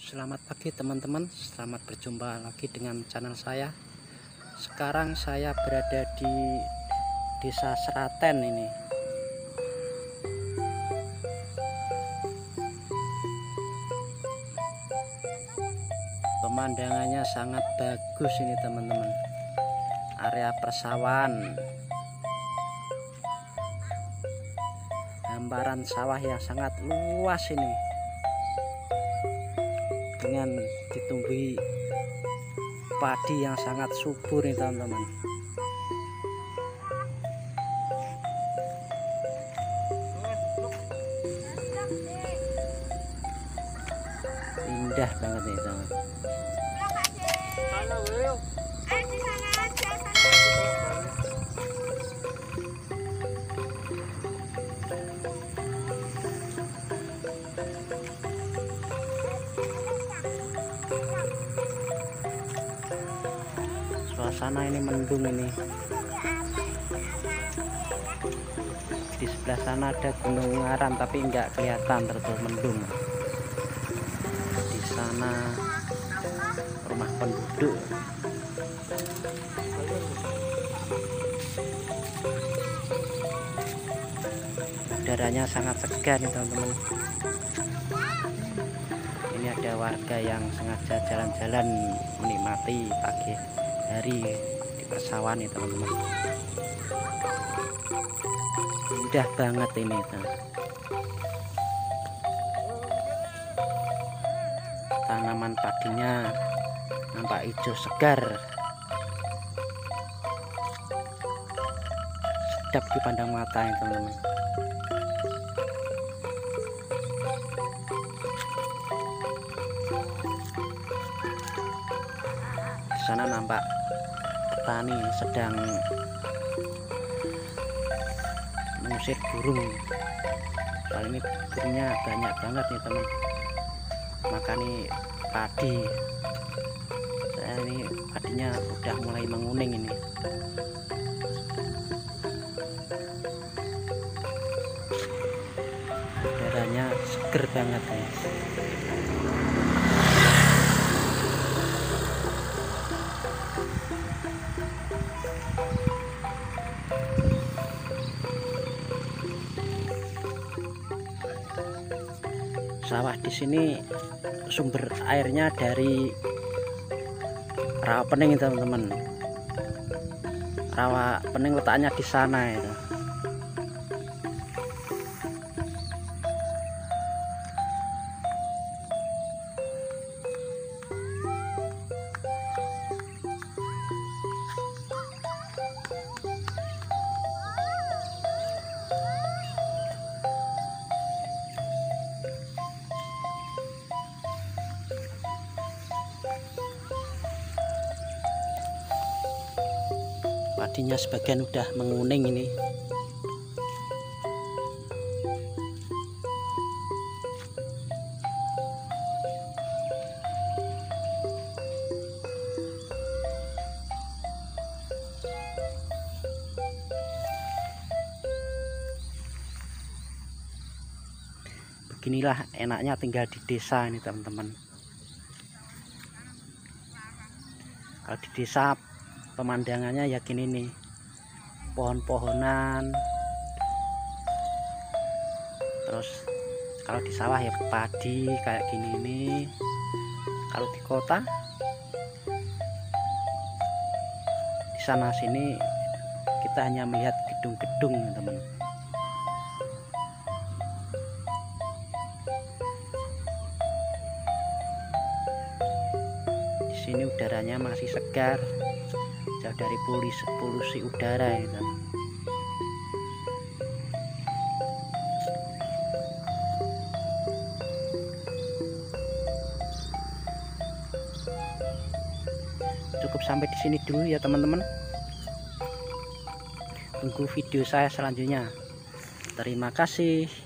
Selamat pagi teman-teman, selamat berjumpa lagi dengan channel saya. Sekarang saya berada di Desa Seraten ini. Pemandangannya sangat bagus ini teman-teman. Area persawahan, hamparan sawah yang sangat luas ini, dengan ditumbuhi padi yang sangat subur nih teman-teman. Indah banget nih teman. Suasana ini mendung ini. Di sebelah sana ada Gunung Ngaran tapi enggak kelihatan, tertutup mendung. Di sana rumah penduduk. Udaranya sangat segar nih teman-teman. Ini ada warga yang sengaja jalan-jalan menikmati pagi hari di persawahan nih teman-teman. Indah banget ini teman. Tanaman padinya nampak hijau segar, sedap dipandang mata ini teman-teman. Di sana nampak petani sedang mengusir burung. Soal ini burungnya banyak banget nih teman, makani padi. Saya ini padinya udah mulai menguning ini. Udaranya seger banget nih. Sawah di sini sumber airnya dari rawa pening teman-teman. Rawa pening letaknya di sana itu. Padinya sebagian udah menguning ini. Beginilah enaknya tinggal di desa ini teman-teman. Kalau di desa pemandangannya ya gini nih, pohon-pohonan, terus kalau di sawah ya padi kayak gini nih. Kalau di kota di sana sini kita hanya melihat gedung-gedung teman. Di sini udaranya masih segar, jauh dari polusi udara itu. Cukup sampai di sini dulu ya teman-teman. Tunggu video saya selanjutnya. Terima kasih.